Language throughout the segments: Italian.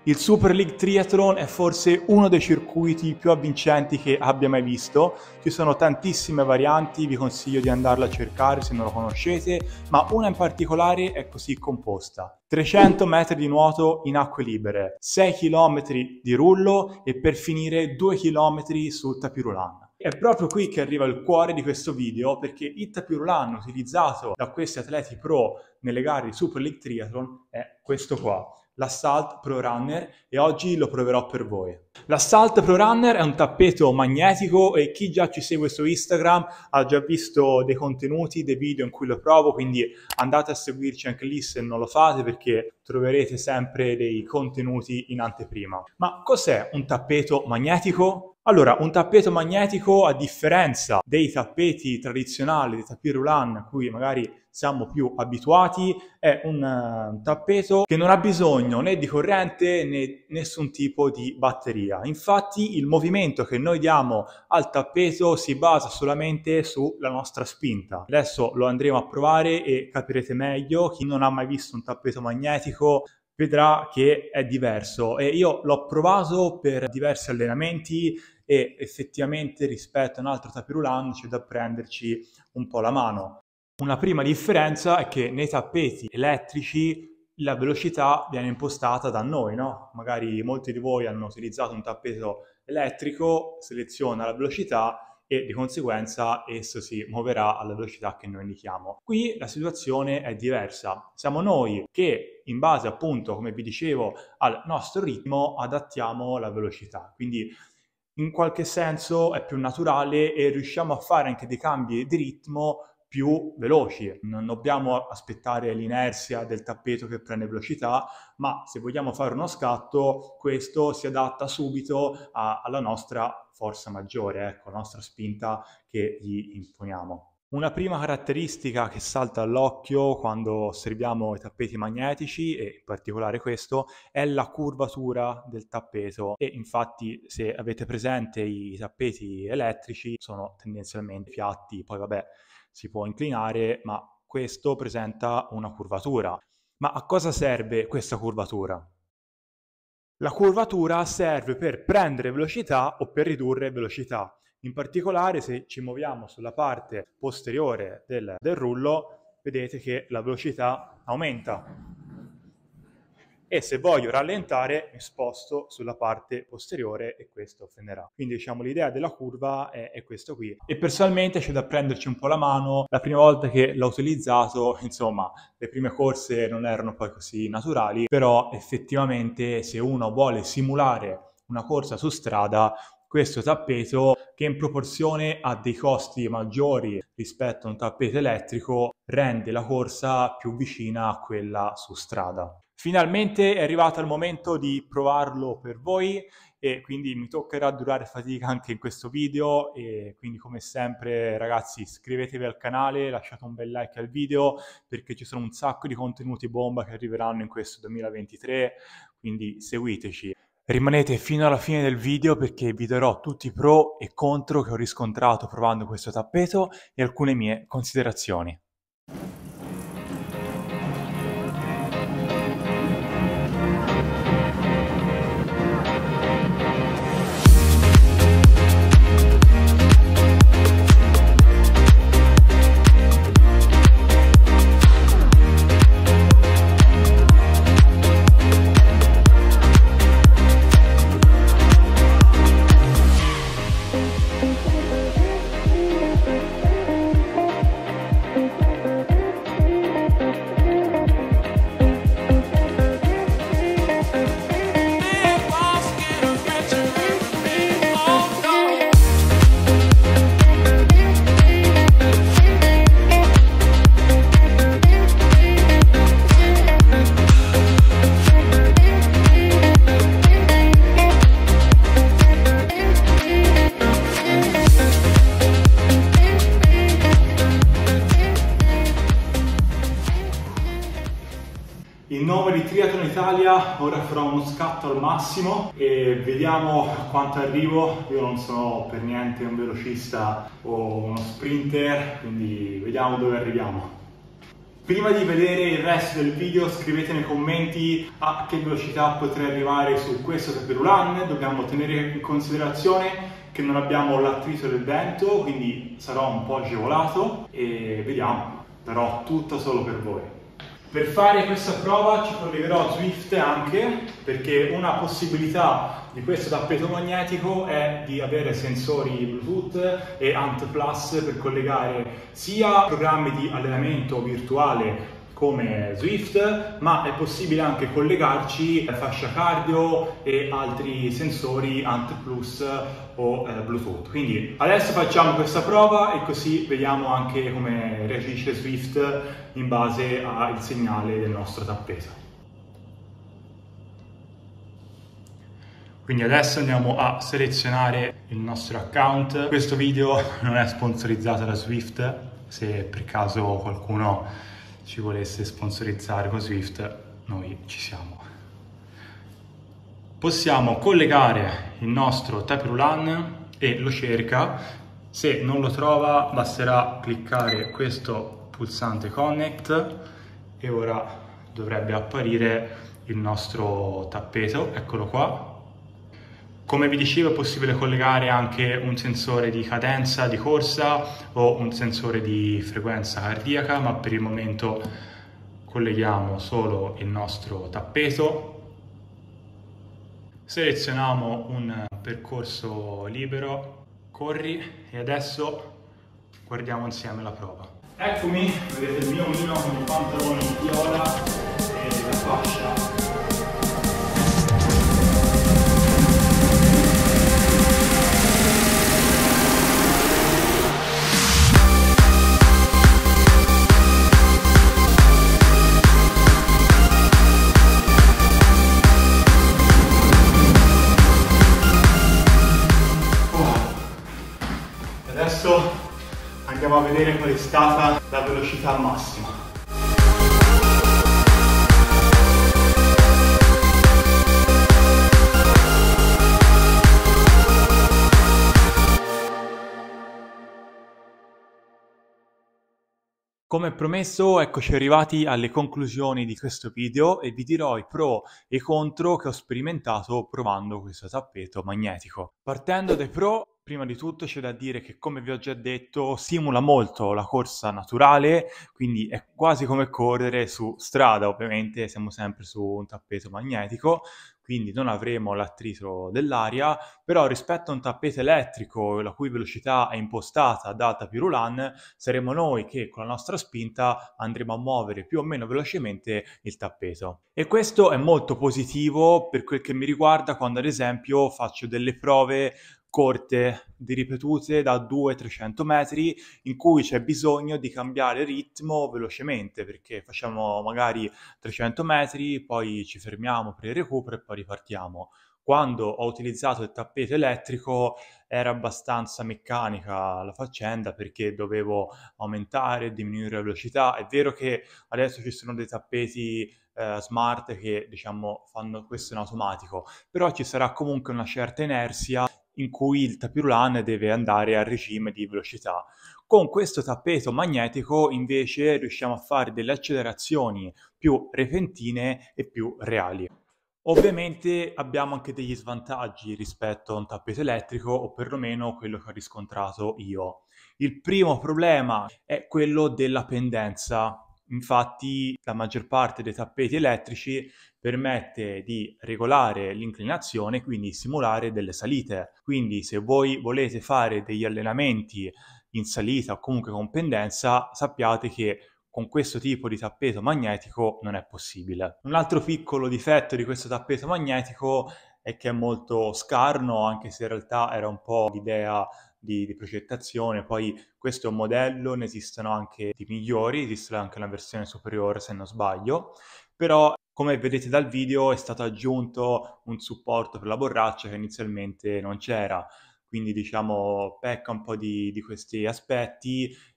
Il Super League Triathlon è forse uno dei circuiti più avvincenti che abbia mai visto. Ci sono tantissime varianti, vi consiglio di andarla a cercare se non lo conoscete, ma una in particolare è così composta. 300 metri di nuoto in acque libere, 6 km di rullo e per finire 2 km sul tapirulan. È proprio qui che arriva il cuore di questo video, perché il tapirulan utilizzato da questi atleti pro nelle gare di Super League Triathlon è questo qua, l'Assault Pro Runner, e oggi lo proverò per voi. L'Assault Pro Runner è un tappeto magnetico e chi già ci segue su Instagram ha già visto dei contenuti, dei video in cui lo provo, quindi andate a seguirci anche lì se non lo fate, perché troverete sempre dei contenuti in anteprima. Ma cos'è un tappeto magnetico? Allora, un tappeto magnetico, a differenza dei tappeti tradizionali, dei tapirulan a cui magari siamo più abituati, è un tappeto che non ha bisogno né di corrente né nessun tipo di batteria. Infatti il movimento che noi diamo al tappeto si basa solamente sulla nostra spinta. Adesso lo andremo a provare e capirete meglio. Chi non ha mai visto un tappeto magnetico vedrà che è diverso, e io l'ho provato per diversi allenamenti e effettivamente rispetto a un altro tapirulan c'è da prenderci un po' la mano. Una prima differenza è che nei tappeti elettrici la velocità viene impostata da noi, no? Magari molti di voi hanno utilizzato un tappeto elettrico, seleziona la velocità e di conseguenza esso si muoverà alla velocità che noi indichiamo. Qui la situazione è diversa. Siamo noi che, in base appunto, come vi dicevo, al nostro ritmo adattiamo la velocità. Quindi in qualche senso è più naturale e riusciamo a fare anche dei cambi di ritmo più veloci. Non dobbiamo aspettare l'inerzia del tappeto che prende velocità, ma se vogliamo fare uno scatto, questo si adatta subito alla nostra forza maggiore, ecco, la nostra spinta che gli imponiamo. Una prima caratteristica che salta all'occhio quando osserviamo i tappeti magnetici, e in particolare questo, è la curvatura del tappeto. E infatti, se avete presente, i tappeti elettrici sono tendenzialmente piatti, poi vabbè, si può inclinare, ma questo presenta una curvatura. Ma a cosa serve questa curvatura? La curvatura serve per prendere velocità o per ridurre velocità. In particolare, se ci muoviamo sulla parte posteriore del rullo, vedete che la velocità aumenta. E se voglio rallentare mi sposto sulla parte posteriore e questo frenerà. Quindi diciamo l'idea della curva è questo qui. E personalmente c'è da prenderci un po' la mano. La prima volta che l'ho utilizzato, insomma, le prime corse non erano poi così naturali, però effettivamente se uno vuole simulare una corsa su strada, questo tappeto, che in proporzione ha dei costi maggiori rispetto a un tappeto elettrico, rende la corsa più vicina a quella su strada. Finalmente è arrivato il momento di provarlo per voi e quindi mi toccherà durare fatica anche in questo video, e quindi come sempre ragazzi iscrivetevi al canale, lasciate un bel like al video perché ci sono un sacco di contenuti bomba che arriveranno in questo 2023, quindi seguiteci. Rimanete fino alla fine del video perché vi darò tutti i pro e contro che ho riscontrato provando questo tappeto e alcune mie considerazioni. In nome di Triathlon Italia ora farò uno scatto al massimo e vediamo a quanto arrivo. Io non sono per niente un velocista o uno sprinter, quindi vediamo dove arriviamo. Prima di vedere il resto del video scrivete nei commenti a che velocità potrei arrivare su questo tapis roulant. Dobbiamo tenere in considerazione che non abbiamo l'attrito del vento, quindi sarò un po' agevolato e vediamo, darò tutto solo per voi. Per fare questa prova ci collegherò a Zwift anche, perché una possibilità di questo tappeto magnetico è di avere sensori Bluetooth e Ant Plus per collegare sia programmi di allenamento virtuale come Zwift, ma è possibile anche collegarci fascia cardio e altri sensori Ant Plus o Bluetooth. Quindi adesso facciamo questa prova e così vediamo anche come reagisce Zwift in base al segnale del nostro tappeto. Quindi adesso andiamo a selezionare il nostro account. Questo video non è sponsorizzato da Zwift, se per caso qualcuno ci volesse sponsorizzare con Zwift, noi ci siamo. Possiamo collegare il nostro tapis roulant e lo cerca. Se non lo trova basterà cliccare questo pulsante Connect e ora dovrebbe apparire il nostro tappeto, eccolo qua. Come vi dicevo è possibile collegare anche un sensore di cadenza di corsa o un sensore di frequenza cardiaca, ma per il momento colleghiamo solo il nostro tappeto. Selezioniamo un percorso libero, corri e adesso guardiamo insieme la prova. Eccomi, vedete il mio omino con i pantaloni viola e la fascia. Adesso andiamo a vedere qual è stata la velocità massima. Come promesso, eccoci arrivati alle conclusioni di questo video e vi dirò i pro e i contro che ho sperimentato provando questo tappeto magnetico. Partendo dai pro, prima di tutto c'è da dire che, come vi ho già detto, simula molto la corsa naturale, quindi è quasi come correre su strada. Ovviamente siamo sempre su un tappeto magnetico, quindi non avremo l'attrito dell'aria, però rispetto a un tappeto elettrico la cui velocità è impostata da tapis roulant, saremo noi che con la nostra spinta andremo a muovere più o meno velocemente il tappeto. E questo è molto positivo per quel che mi riguarda quando ad esempio faccio delle prove corte, di ripetute da 200-300 metri, in cui c'è bisogno di cambiare ritmo velocemente, perché facciamo magari 300 metri, poi ci fermiamo per il recupero e poi ripartiamo. Quando ho utilizzato il tappeto elettrico era abbastanza meccanica la faccenda, perché dovevo aumentare e diminuire la velocità. È vero che adesso ci sono dei tappeti smart che, diciamo, fanno questo in automatico, però ci sarà comunque una certa inerzia in cui il tapis roulant deve andare a regime di velocità. Con questo tappeto magnetico invece riusciamo a fare delle accelerazioni più repentine e più reali. Ovviamente abbiamo anche degli svantaggi rispetto a un tappeto elettrico, o perlomeno quello che ho riscontrato io. Il primo problema è quello della pendenza. Infatti la maggior parte dei tappeti elettrici permette di regolare l'inclinazione, quindi simulare delle salite. Quindi se voi volete fare degli allenamenti in salita o comunque con pendenza, sappiate che con questo tipo di tappeto magnetico non è possibile. Un altro piccolo difetto di questo tappeto magnetico è che è molto scarno, anche se in realtà era un po' l'idea di progettazione. Poi questo è un modello, ne esistono anche di migliori, esiste anche una versione superiore se non sbaglio, però come vedete dal video è stato aggiunto un supporto per la borraccia che inizialmente non c'era, quindi diciamo pecca un po' di questi aspetti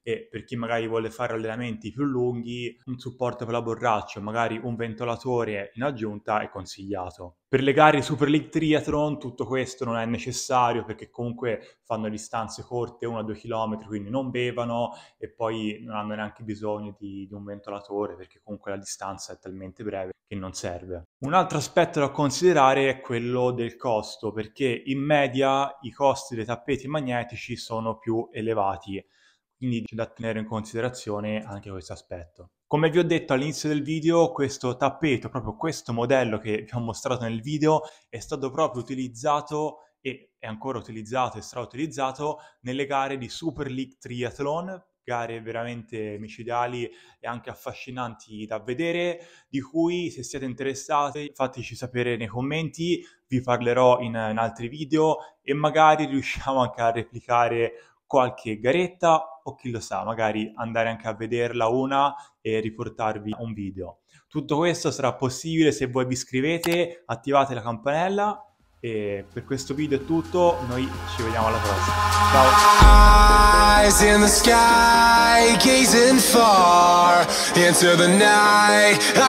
e per chi magari vuole fare allenamenti più lunghi, un supporto per l'abborraccio, magari un ventilatore in aggiunta è consigliato. Per le gare Super League Triathlon tutto questo non è necessario perché comunque fanno distanze corte, 1-2 km, quindi non bevano e poi non hanno neanche bisogno di un ventilatore perché comunque la distanza è talmente breve che non serve. Un altro aspetto da considerare è quello del costo, perché in media i costi dei tappeti magnetici sono più elevati, quindi c'è da tenere in considerazione anche questo aspetto. Come vi ho detto all'inizio del video, questo tappeto, proprio questo modello che vi ho mostrato nel video, è stato proprio utilizzato e è ancora utilizzato e sarà utilizzato nelle gare di Super League Triathlon, gare veramente micidiali e anche affascinanti da vedere, di cui se siete interessati fateci sapere nei commenti, vi parlerò in altri video e magari riusciamo anche a replicare qualche garetta o chi lo sa, magari andare anche a vederla una e riportarvi un video. Tutto questo sarà possibile se voi vi iscrivete, attivate la campanella e per questo video è tutto, noi ci vediamo alla prossima. Ciao! Eyes in the sky, gazing far into the night.